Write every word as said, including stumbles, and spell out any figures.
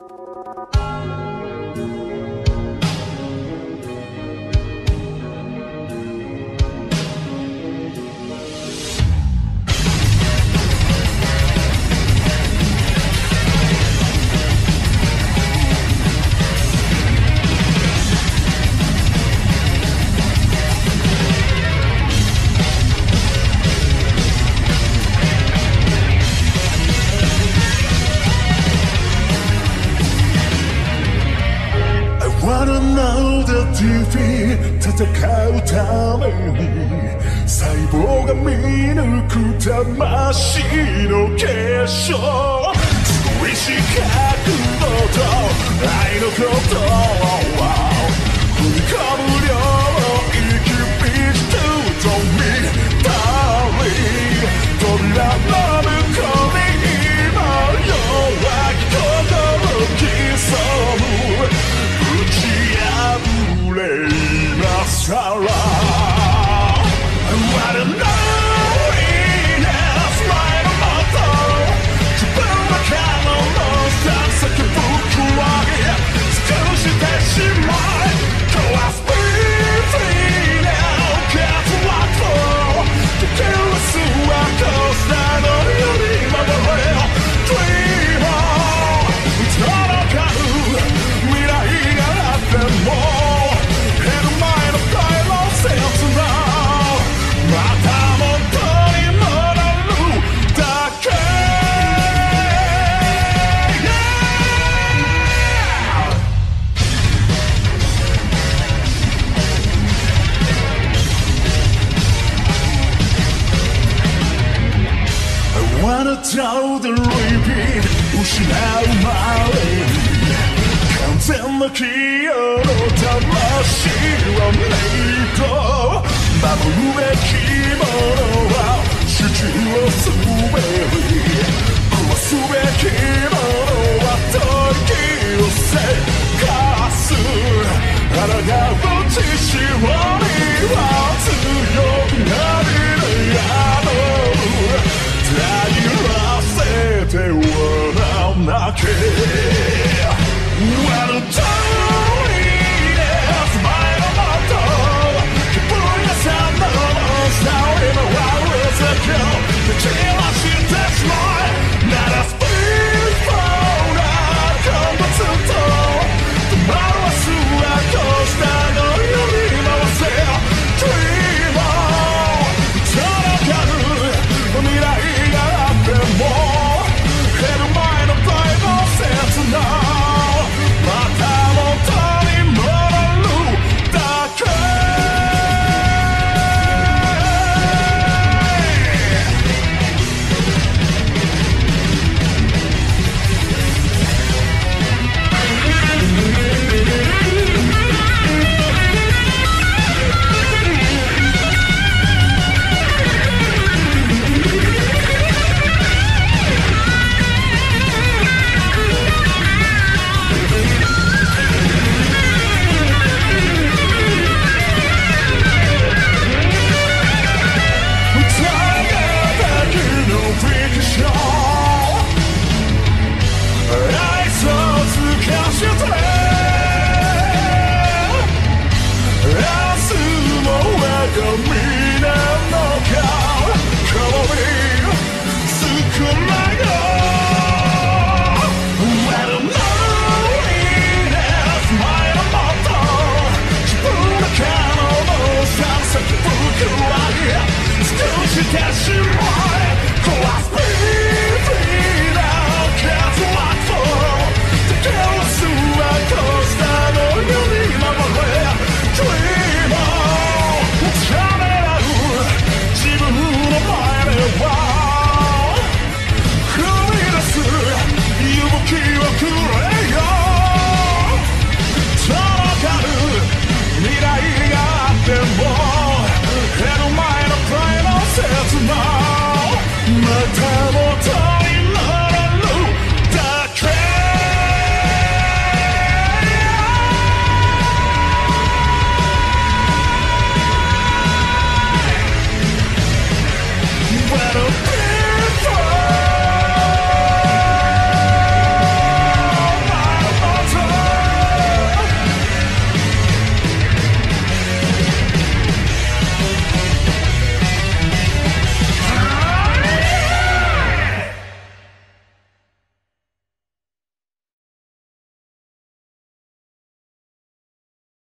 戦うために細胞が見抜く魂の結晶意志覚悟と愛のことを踏み込む領域ビーチと見たり扉の向こうに今弱き心刻む打ち破れ今さら I wanna know enough 前のもっと自分の可能さ叫ぶくらい尽くしてしまえ Go as free now Can't walk for できるすはコースターのように戻れ Dreamer 届かぬ未来があってもTell the repeat 失う前に完全な清の魂はメイド守るべきものは主従をすべり壊すべきものは時をせかすあらがう血潮には強くなりの宿るたぎらせて笑うなけ Well done